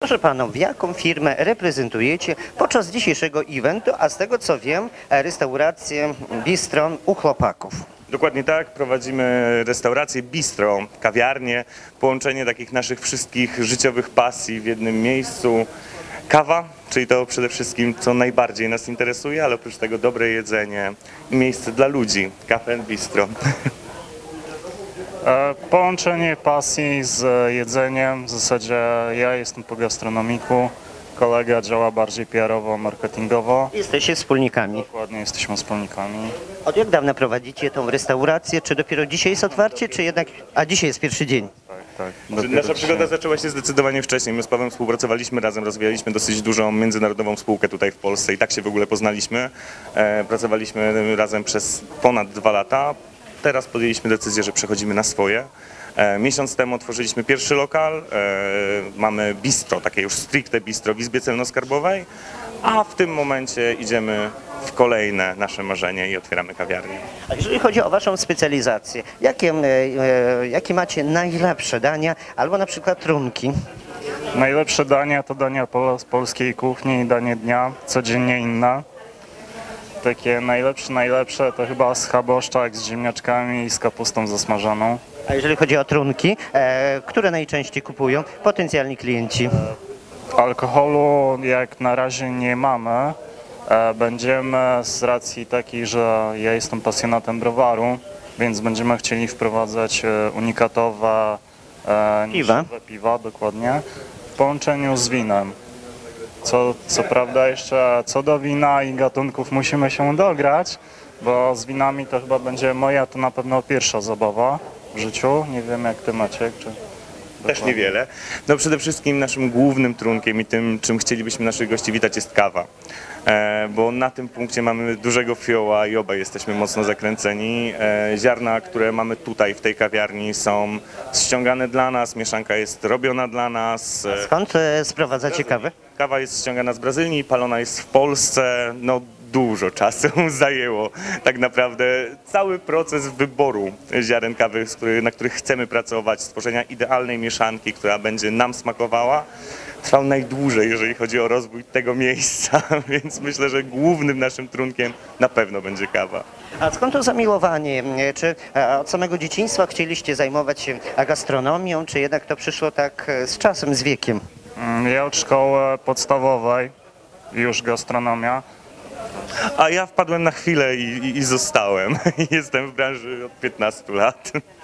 Proszę panów, jaką firmę reprezentujecie podczas dzisiejszego eventu, a z tego co wiem, restaurację Bistro u chłopaków. Dokładnie tak, prowadzimy restaurację, bistro, kawiarnię, połączenie takich naszych wszystkich życiowych pasji w jednym miejscu. Kawa, czyli to przede wszystkim co najbardziej nas interesuje, ale oprócz tego dobre jedzenie i miejsce dla ludzi, Cafe and Bistro. Połączenie pasji z jedzeniem, w zasadzie ja jestem po gastronomiku, kolega działa bardziej PR-owo, marketingowo. Jesteście wspólnikami. Dokładnie, jesteśmy wspólnikami. Od jak dawna prowadzicie tą restaurację? Czy dopiero dzisiaj jest otwarcie, czy jednak... A dzisiaj jest pierwszy dzień. Tak. Nasza przygoda zaczęła się zdecydowanie wcześniej. My z Pawłem współpracowaliśmy razem, rozwijaliśmy dosyć dużą międzynarodową spółkę tutaj w Polsce i tak się w ogóle poznaliśmy. Pracowaliśmy razem przez ponad 2 lata. Teraz podjęliśmy decyzję, że przechodzimy na swoje. Miesiąc temu otworzyliśmy pierwszy lokal, mamy bistro, takie już stricte bistro w Izbie Celno-Skarbowej, a w tym momencie idziemy w kolejne nasze marzenie i otwieramy kawiarnię. A jeżeli chodzi o waszą specjalizację, jakie macie najlepsze dania albo na przykład trunki? Najlepsze dania to dania z polskiej kuchni, danie dnia, codziennie inne. Takie najlepsze to chyba schaboszczak z ziemniaczkami i z kapustą zasmażoną. A jeżeli chodzi o trunki, które najczęściej kupują potencjalni klienci? Alkoholu jak na razie nie mamy. Będziemy z racji takiej, że ja jestem pasjonatem browaru, więc będziemy chcieli wprowadzać unikatowe niszowe piwa, dokładnie, w połączeniu z winem. Co prawda jeszcze co do wina i gatunków musimy się dograć, bo z winami to chyba będzie moja to na pewno pierwsza zabawa w życiu. Nie wiem jak ty, Maciek, czy... Też niewiele. No przede wszystkim naszym głównym trunkiem i tym, czym chcielibyśmy naszych gości witać, jest kawa. Bo na tym punkcie mamy dużego fioła i obaj jesteśmy mocno zakręceni. Ziarna, które mamy tutaj w tej kawiarni, są ściągane dla nas, mieszanka jest robiona dla nas. Skąd sprowadzacie kawę? Kawa jest ściągana z Brazylii, palona jest w Polsce. No, dużo czasu zajęło tak naprawdę cały proces wyboru ziaren kawy, na których chcemy pracować, stworzenia idealnej mieszanki, która będzie nam smakowała. Trwał najdłużej, jeżeli chodzi o rozwój tego miejsca, więc myślę, że głównym naszym trunkiem na pewno będzie kawa. A skąd to zamiłowanie? Czy od samego dzieciństwa chcieliście zajmować się gastronomią, czy jednak to przyszło tak z czasem, z wiekiem? Ja od szkoły podstawowej już gastronomia. A ja wpadłem na chwilę i zostałem. Jestem w branży od 15 lat.